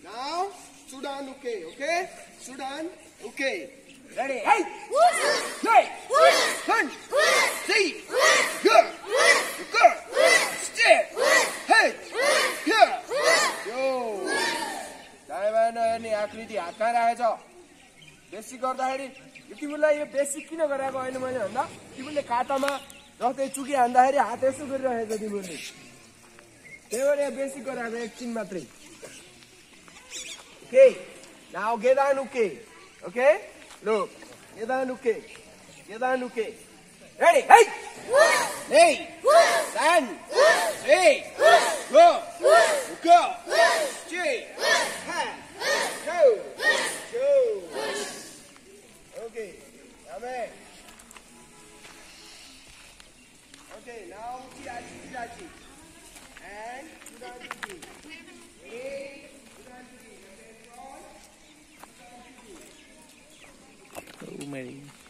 Now, Sudan, okay, okay? Sudan, okay. Ready? Hey! Hey! One! Three! Good! Good! Step! Hey! Here! Yo! Taiwan ने आकृति हात कहाँ राखेछ basic गर्दाखेरि तिमीलाई यो basic किन गराएको अहिले मैले भन्दा तिमीले खातामा जस्तै चुकी हान्दाखेरि हात यसो गरिरहेछ तिमीले त्यही भएर बेसिक गराएको एकछिन मात्रै okay now get down okay look get down okay ready hey hey stand hey go straight go okay amen okay now Kirachi and Sudan hey Sudan Oh, Mary.